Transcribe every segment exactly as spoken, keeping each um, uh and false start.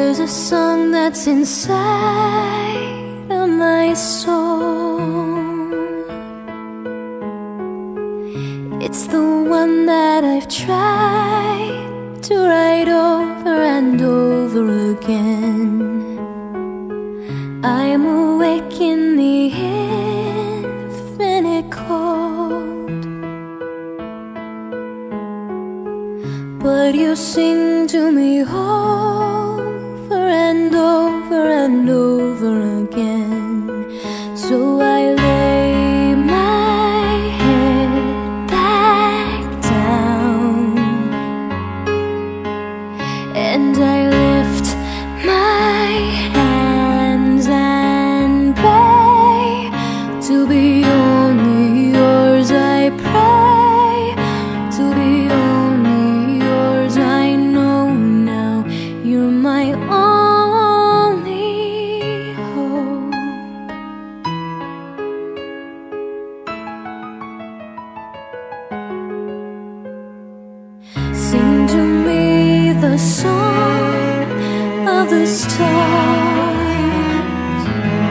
There's a song that's inside of my soul. It's the one that I've tried to write over and over again. I'm awake in the infinite cold, but you sing to me over and over and over again. So I lay my head back down and I lift my hands and pray to be only yours. I pray to be only yours. I know now you're my only hope. Sing to me the song of the stars,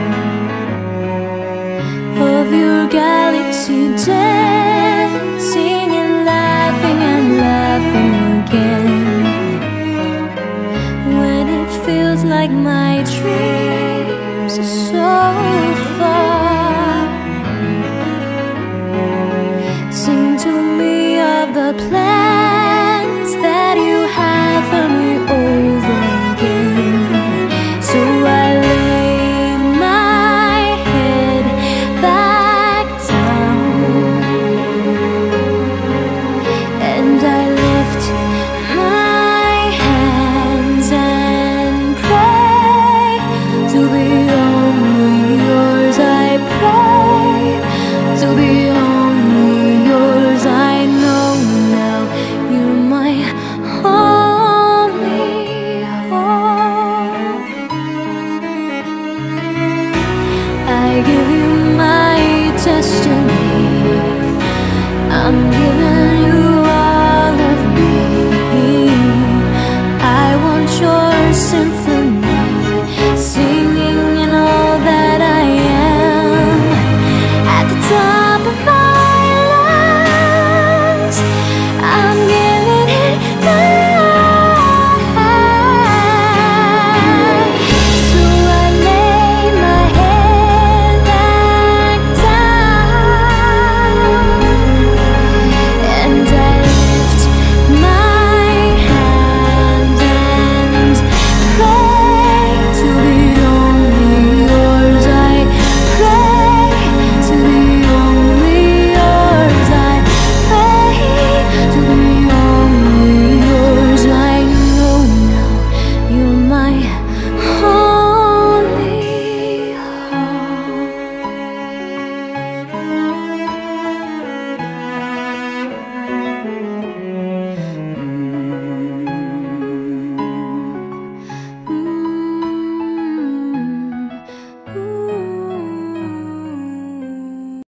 of your galaxy dancing and laughing and laughing again. When it feels like my dreams are so far, sing to me of the plan